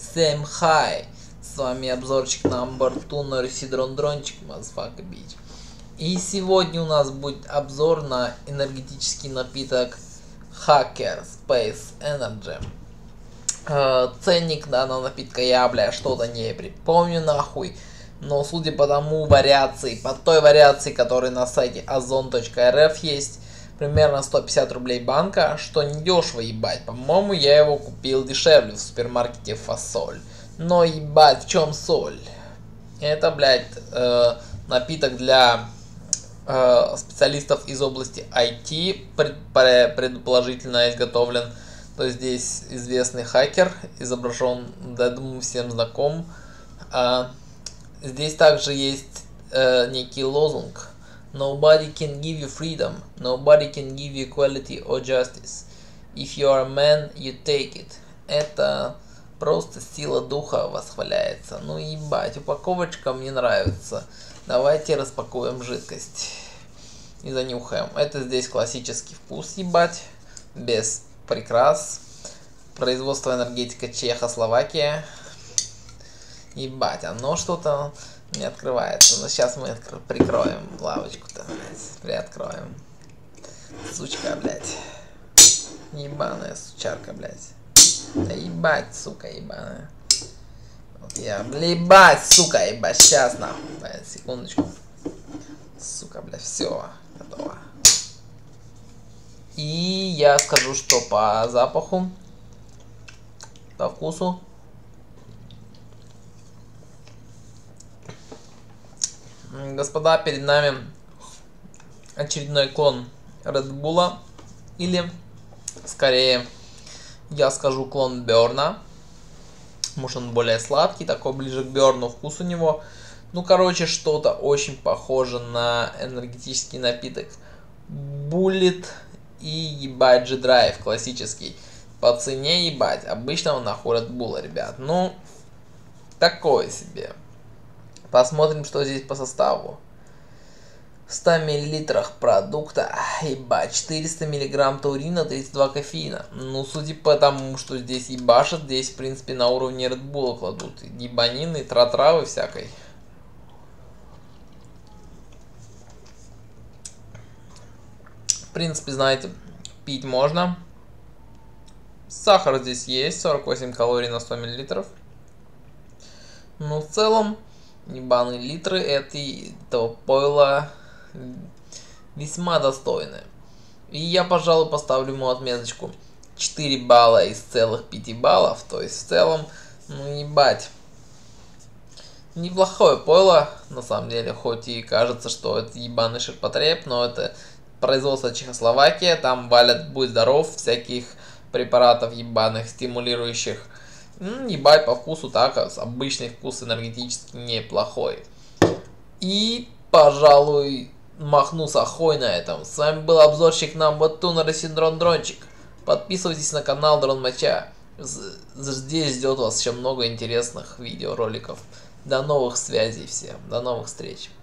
Всем хай! С вами обзорчик на борту на Дрончик, motherfucker bitch. И сегодня у нас будет обзор на энергетический напиток Hacker Space Energy. Ценник данного напитка я, что-то не припомню нахуй. Но судя по тому вариации, по той вариации, которая на сайте ozon.rf есть, примерно 150 рублей банка, что не дешево, ебать. По-моему, я его купил дешевле в супермаркете Фасоль. Но ебать, в чем соль? Это, напиток для специалистов из области IT, предположительно изготовлен. То есть здесь известный хакер изображен, да, думаю, всем знаком. Здесь также есть некий лозунг. Nobody can give you freedom. Nobody can give you equality or justice. If you are a man, you take it. Это просто сила духа восхваляется. Ну ебать, упаковочка мне нравится. Давайте распакуем жидкость и занюхаем. Это здесь классический вкус, ебать, без прикрас. Производство энергетика Чехословакия. Ебать, оно что-то не открывается. Но сейчас мы прикроем лавочку-то, приоткроем. Сучка, блядь. Ебаная сучарка, блядь. Да ебать, сука, ебаная. Вот я, ебать, сука, ебать. Сейчас, нахуй, блядь, секундочку. Сука, блядь, все, готово. И я скажу, что по запаху, по вкусу, господа, перед нами очередной клон Red Bull, или скорее я скажу клон Берна. Может, он более сладкий, такой ближе к Берну вкус у него. Ну, короче, что-то очень похоже на энергетический напиток Bullet и ебать же Драйв классический. По цене ебать обычного нахуй Red Bull, ребят. Ну, такое себе. Посмотрим, что здесь по составу. В 100 мл продукта, ебать, 400 мг таурина, 32 кофеина. Ну, судя по тому, что здесь ебашат, здесь, в принципе, на уровне Red Bull кладут ебанины, тратравы всякой. В принципе, знаете, пить можно. Сахар здесь есть, 48 калорий на 100 мл. Но в целом, ебаные литры этого пойла весьма достойны. И я, пожалуй, поставлю ему отметочку 4 балла из целых 5 баллов. То есть, в целом, ну ебать, неплохое пойло, на самом деле. Хоть и кажется, что это ебаный ширпотреб, но это производство Чехословакия. Там валят, будь здоров, всяких препаратов ебаных, стимулирующих. Ебать, по вкусу так, обычный вкус энергетически неплохой. И, пожалуй, махну с ахой на этом. С вами был обзорщик на боту на Дрончик. Подписывайтесь на канал Дрон Мача. Здесь ждет вас еще много интересных видеороликов. До новых связей всем. До новых встреч.